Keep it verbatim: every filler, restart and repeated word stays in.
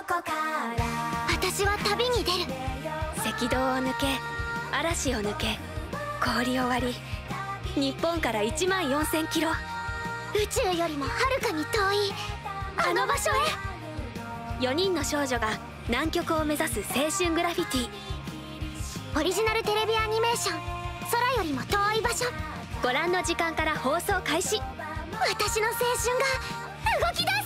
から私は旅に出る。 赤道を抜け、嵐を抜け、氷を割り、日本からいちまんよんせんキロ、 宇宙よりもはるかに遠いあの場所へ。 よにんの少女が南極を目指す青春グラフィティ。 オリジナルテレビアニメーション「空よりも遠い場所」。 ご覧の時間から放送開始。 私の青春が動き出す。